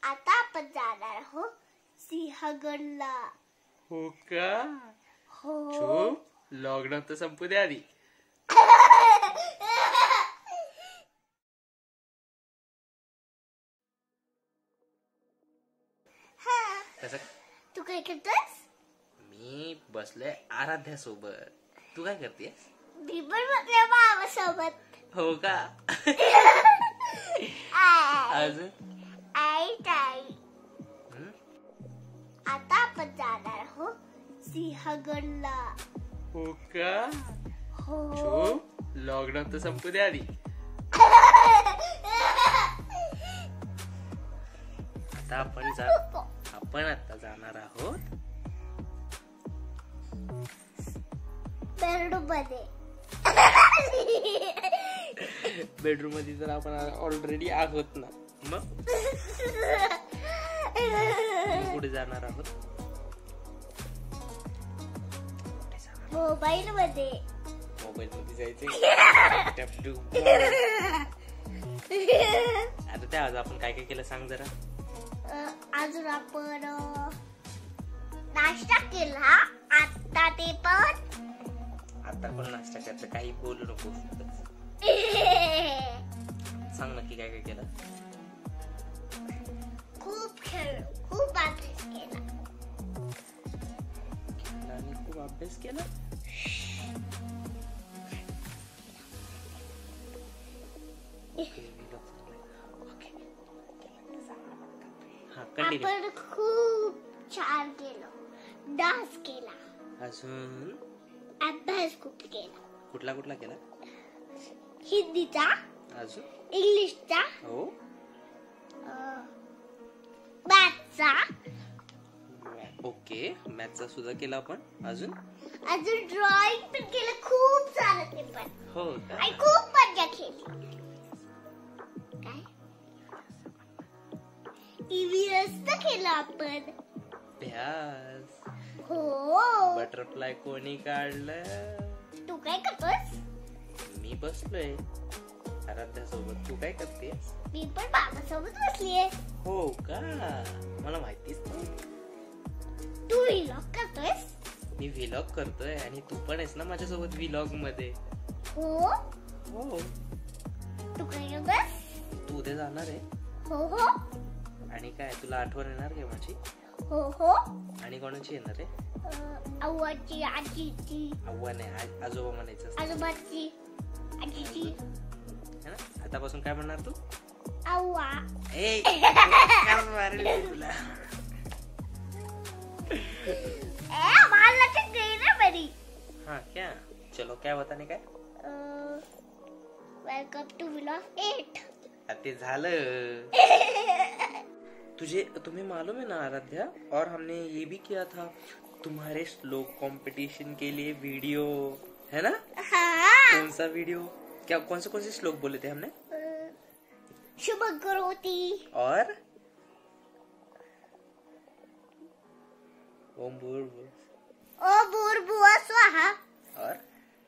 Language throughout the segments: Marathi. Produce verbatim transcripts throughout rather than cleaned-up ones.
आता आपण जाणार आहोत सिंहगडला. हो का? हो. लॉकडाऊन तर संपू दे आधी. तू काय करतोस? मी बसलोय आराध्या सोबत. तू काय करतेस? मी पण बसले बाबा सोबत. हो का? अजून आई ताई आता आपण जाणार आहोत सिंहगडला. हो का? हो. लॉकडाऊन तर संपू दे आधी. आता आपण जा आपण आता जाणार आहोत बेडरूम मध्ये. बेडरूम मध्ये तर आपण ऑलरेडी आहोत ना. मग कुठे जाणार आहोत? मोबाईल मध्ये. मोबाईल मध्ये जायचंय. आता त्या आज आपण काय काय केलं सांग जरा. अजून आपण नाश्ता केला. आता ते पण आता पण नाश्ता करायचं. काही बोलू नको. सांग नक्की काय काय केलं. खूप खेळ खूप अभ्यास केला. आणि खूप अभ्यास केला. आपण खूप छान केलं. डान्स केला. अजून अभ्यास खूप केला. कुठला कुठला केला? हिंदीचा. अजून इंग्लिशचा. हो. मॅथचा. ओके. मॅथचा सुद्धा केला आपण. अजून अजून ड्रॉइंग पण केलं. खूप सारं ते पण. हो का? आणि खूप मजा केली. काय टीव्ही रस्त केला आपण. अभ्यास. हो. बटरफ्लाय कोणी काढलं? तू काय करतोस? मी बसलोय आराध्या सोबत. तू काय करतेस? मी पण बाबा सोबत बसलीये. हो का? मला माहितीच नाही. तू व्लॉग करतोयस? मी व्लॉग करतोय आणि तू पण आहेस ना माझ्यासोबत व्लॉग मध्ये. हो. हो. तू काय करतोस? तू उद्या जाणार आहे? हो हो. आणि काय तुला आठवण येणार का माझी? हो हो. आणि कोणाची येणार आहे? आव्वाची, आजीची. आव्वा नाही, आजोबा म्हणायचं. आजोबाची, आजीची. है ना? आतापासून काय म्हणणार तू? आव्वा. ए काय मारली तुला? ए मारला तर गई ना मेरी. हाँ क्या? चलो क्या बताने का? Welcome to vlog eight. ते झालं. तुझे तुम्हें मालूम है ना आराध्या, और हमने ये भी किया था तुम्हारे श्लोक कंपटीशन के लिए वीडियो, है ना? हाँ. कौन सा वीडियो? क्या कौन से कौन से श्लोक बोले थे हमने? शुभ करोति और ओम भूर्भुवः ओ भूर्भुवः स्वाहा. और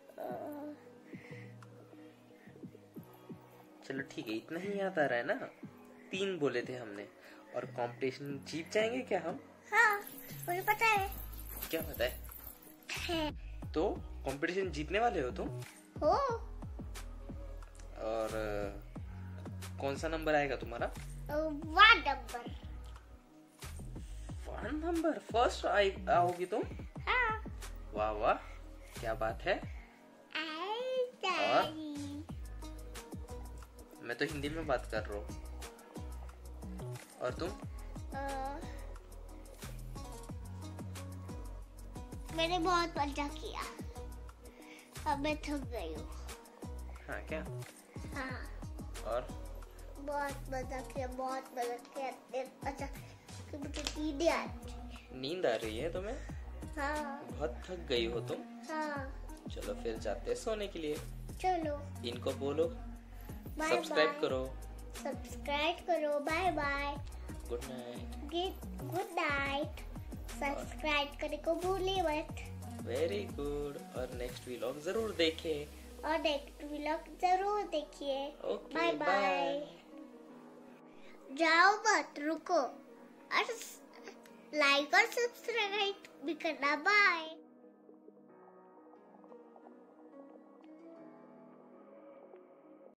चलो ठीक है, इतना ही याद आ रहा है ना? तीन बोले थे हमने. और कंपटीशन जीत जाएंगे क्या हम? हाँ मुझे पता है. क्या पता है? तो कंपटीशन जीतने वाले हो तुम? हो. और कौन सा नंबर आएगा तुम्हारा? One number. One number first आओगी तुम? हाँ. वाह वाह, क्या बात है. और मैं तो हिंदी में बात कर रहा हूँ. और तुम? uh, मैंने बहुत मजा किया. अब मैं थक गई हूँ. हाँ क्या? हाँ. और बहुत मजा किया, बहुत मजा किया. अच्छा मुझे नींद आ रही. नींद आ रही है तुम्हें? हाँ. बहुत थक गई हो तुम? हाँ. चलो फिर जाते हैं सोने के लिए. चलो. इनको बोलो सब्सक्राइब करो. सब्सक्राइब करो. Bye bye. Good night. Good night. Subscribe करने को भूलिए मत. Very good. और नेक्स्ट व्लॉग जरूर देखें. और नेक्स्ट व्लॉग जरूर देखिए. Okay bye bye. जाओ मत, रुको और लाइक और सब्सक्राइब भी करना। बाय।